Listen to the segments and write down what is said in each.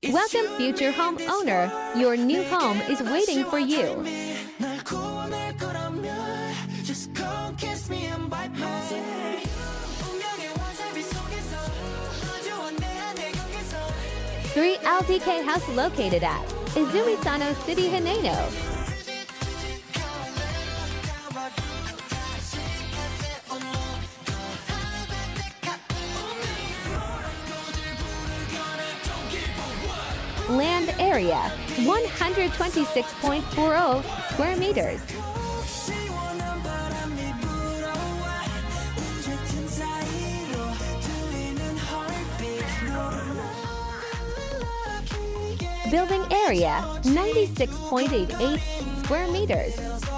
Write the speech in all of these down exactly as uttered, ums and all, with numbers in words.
Welcome, future homeowner. Your new home is waiting for you. three L D K house located at Izumisano City, Hineno. Land area, one hundred twenty-six point four zero square meters. Building area, ninety-six point eight eight square meters.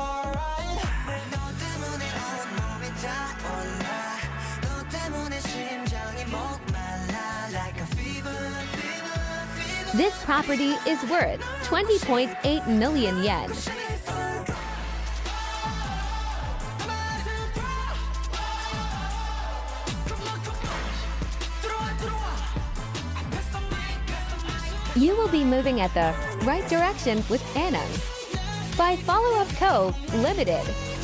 This property is worth twenty point eight million yen. You will be moving at the right direction with Anhomes by Follow Up Co. Limited.